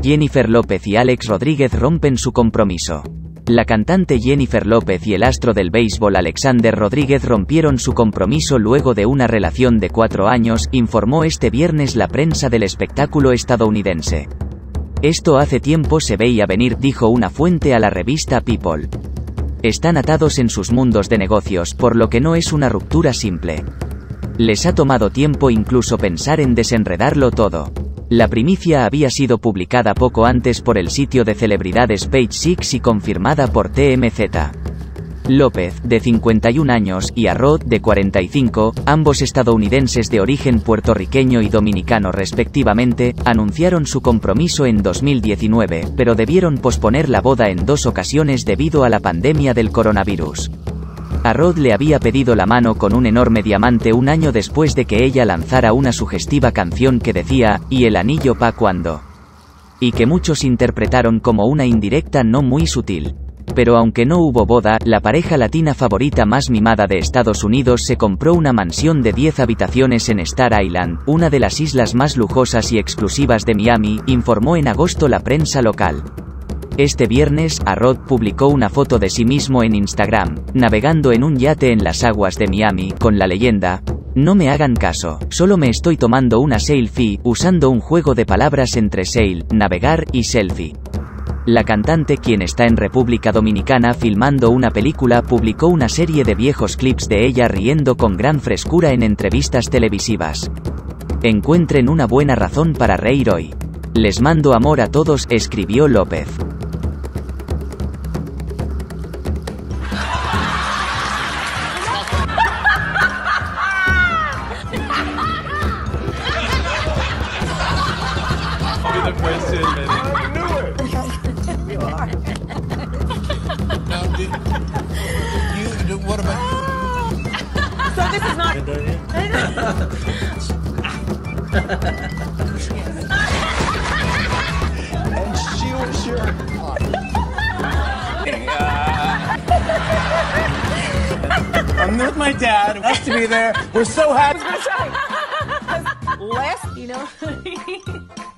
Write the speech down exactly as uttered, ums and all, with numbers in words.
Jennifer López y Alex Rodríguez rompen su compromiso. La cantante Jennifer López y el astro del béisbol Alexander Rodríguez rompieron su compromiso luego de una relación de cuatro años, informó este viernes la prensa del espectáculo estadounidense. Esto hace tiempo se veía venir, dijo una fuente a la revista People. Están atados en sus mundos de negocios, por lo que no es una ruptura simple. Les ha tomado tiempo incluso pensar en desenredarlo todo. La primicia había sido publicada poco antes por el sitio de celebridades Page Six y confirmada por T M Z. López, de cincuenta y un años, y A-Rod, de cuarenta y cinco, ambos estadounidenses de origen puertorriqueño y dominicano respectivamente, anunciaron su compromiso en dos mil diecinueve, pero debieron posponer la boda en dos ocasiones debido a la pandemia del coronavirus. A-Rod le había pedido la mano con un enorme diamante un año después de que ella lanzara una sugestiva canción que decía, ¿y el anillo pa' cuándo? Y que muchos interpretaron como una indirecta no muy sutil. Pero aunque no hubo boda, la pareja latina favorita más mimada de Estados Unidos se compró una mansión de diez habitaciones en Star Island, una de las islas más lujosas y exclusivas de Miami, informó en agosto la prensa local. Este viernes, A-Rod publicó una foto de sí mismo en Instagram, navegando en un yate en las aguas de Miami, con la leyenda, «No me hagan caso, solo me estoy tomando una selfie», usando un juego de palabras entre sail, navegar, y selfie. La cantante, quien está en República Dominicana filmando una película, publicó una serie de viejos clips de ella riendo con gran frescura en entrevistas televisivas. «Encuentren una buena razón para reír hoy. Les mando amor a todos», escribió López. What about you? So this is not. And she was sure. I'm with my dad. Nice to be there. We're so happy. Less, you know.